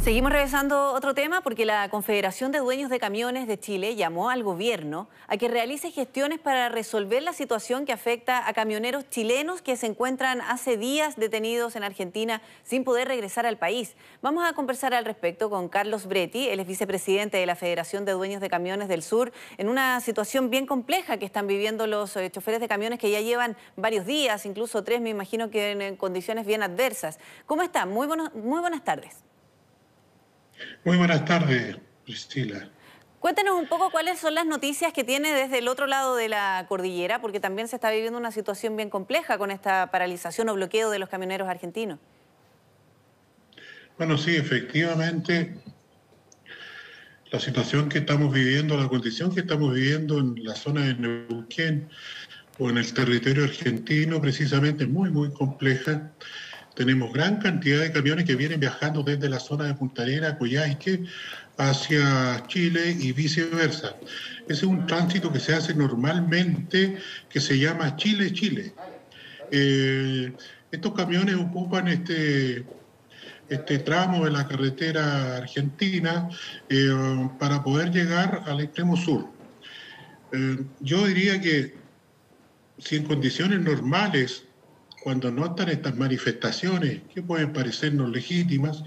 Seguimos revisando otro tema porque la Confederación de Dueños de Camiones de Chile llamó al gobierno a que realice gestiones para resolver la situación que afecta a camioneros chilenos que se encuentran hace días detenidos en Argentina sin poder regresar al país. Vamos a conversar al respecto con Carlos Bretti, él es vicepresidente de la Federación de Dueños de Camiones del Sur, en una situación bien compleja que están viviendo los choferes de camiones que ya llevan varios días, incluso 3, me imagino que en condiciones bien adversas. ¿Cómo están? Muy buenas tardes. Muy buenas tardes, Priscila. Cuéntenos un poco cuáles son las noticias que tiene desde el otro lado de la cordillera, porque también se está viviendo una situación bien compleja con esta paralización o bloqueo de los camioneros argentinos. Bueno, sí, efectivamente, la situación que estamos viviendo, la condición que estamos viviendo en la zona de Neuquén o en el territorio argentino, precisamente es muy compleja. Tenemos gran cantidad de camiones que vienen viajando desde la zona de Punta Arenas, Coyhaique, hacia Chile y viceversa. Ese es un tránsito que se hace normalmente, que se llama Chile-Chile. Estos camiones ocupan este tramo de la carretera argentina para poder llegar al extremo sur. Yo diría que si en condiciones normales, cuando no están estas manifestaciones que pueden parecernos legítimas,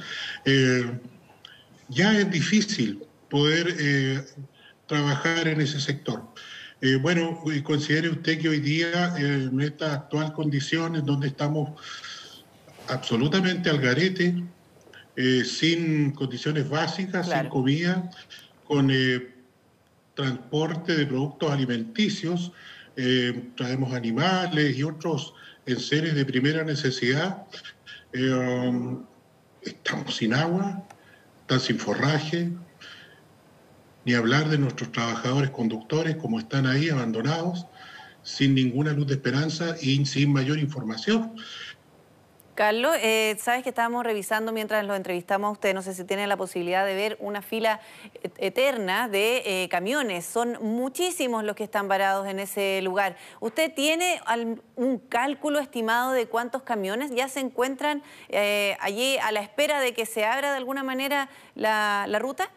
ya es difícil poder trabajar en ese sector. Bueno, considere usted que hoy día, en esta actual condición, donde estamos absolutamente al garete, sin condiciones básicas, sin Claro. comida, con transporte de productos alimenticios, traemos animales y otros enseres de primera necesidad, estamos sin agua, están sin forraje, ni hablar de nuestros trabajadores conductores como están ahí abandonados, sin ninguna luz de esperanza y sin mayor información. Carlos, sabes que estábamos revisando mientras lo entrevistamos a usted, no sé si tiene la posibilidad de ver una fila eterna de camiones. Son muchísimos los que están varados en ese lugar. ¿Usted tiene un cálculo estimado de cuántos camiones ya se encuentran allí a la espera de que se abra de alguna manera la ruta?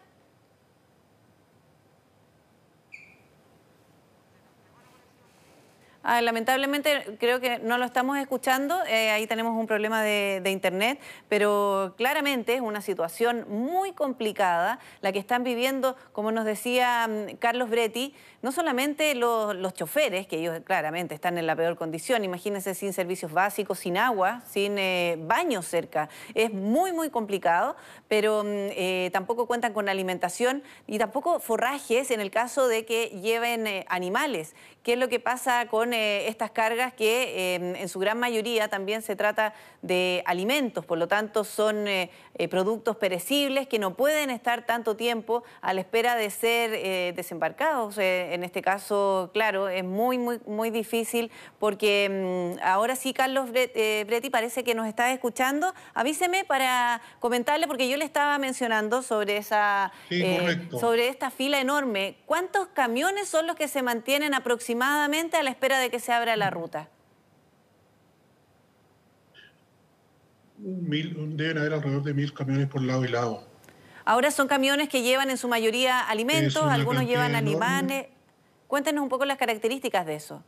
Lamentablemente creo que no lo estamos escuchando, ahí tenemos un problema de internet, pero claramente es una situación muy complicada la que están viviendo, como nos decía Carlos Bretti, no solamente los choferes, que ellos claramente están en la peor condición, imagínense sin servicios básicos, sin agua, sin baños cerca, es muy complicado, pero tampoco cuentan con alimentación y tampoco forrajes en el caso de que lleven animales. ¿Qué es lo que pasa con estas cargas que en su gran mayoría también se trata de alimentos? Por lo tanto, son productos perecibles que no pueden estar tanto tiempo a la espera de ser desembarcados. En este caso, claro, es muy difícil porque ahora sí, Carlos Bretti parece que nos está escuchando. Avíseme para comentarle, porque yo le estaba mencionando sobre Sí, correcto. sobre esta fila enorme. ¿Cuántos camiones son los que se mantienen aproximadamente a la espera de que se abra la ruta? Deben haber alrededor de 1000 camiones por lado y lado. Ahora son camiones que llevan en su mayoría Es alimentos, una algunos llevan cantidad enorme. animales. Cuéntenos un poco las características de eso.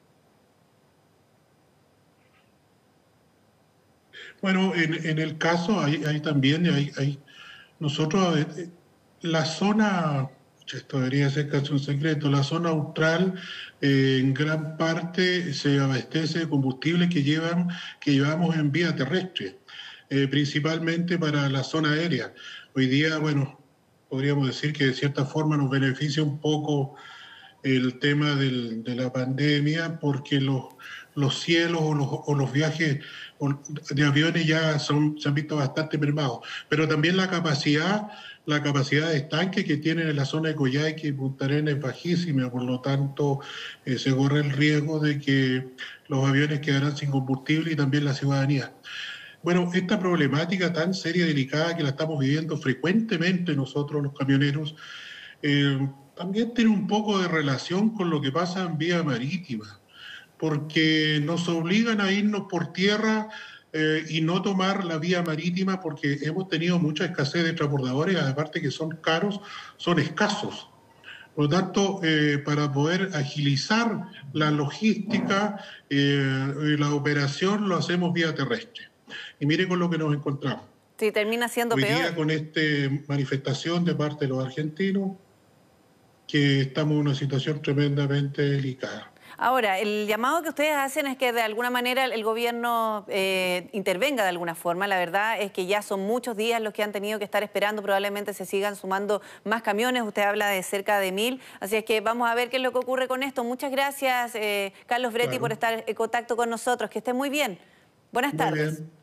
Bueno, en el caso hay también, nosotros, la zona, esto debería ser casi un secreto, la zona austral en gran parte se abastece de combustible que llevamos en vía terrestre, principalmente para la zona aérea. Hoy día, bueno, podríamos decir que de cierta forma nos beneficia un poco el tema de la pandemia, porque los cielos o los viajes de aviones ya se han visto bastante mermados, pero también la capacidad de estanque que tienen en la zona de Coyhaique y Punta Arenas es bajísima, por lo tanto se corre el riesgo de que los aviones quedarán sin combustible y también la ciudadanía. Bueno, esta problemática tan seria y delicada que la estamos viviendo frecuentemente nosotros los camioneros, también tiene un poco de relación con lo que pasa en vía marítima, porque nos obligan a irnos por tierra y no tomar la vía marítima porque hemos tenido mucha escasez de transbordadores, aparte que son caros, son escasos. Por lo tanto, para poder agilizar la logística y la operación lo hacemos vía terrestre. Y mire con lo que nos encontramos. Sí, termina siendo Hoy peor. día con esta manifestación de parte de los argentinos, que estamos en una situación tremendamente delicada. Ahora, el llamado que ustedes hacen es que de alguna manera el gobierno intervenga de alguna forma. La verdad es que ya son muchos días los que han tenido que estar esperando. Probablemente se sigan sumando más camiones. Usted habla de cerca de 1000. Así es que vamos a ver qué es lo que ocurre con esto. Muchas gracias, Carlos Bretti, por estar en contacto con nosotros. Que esté muy bien. Buenas Muy tardes. bien.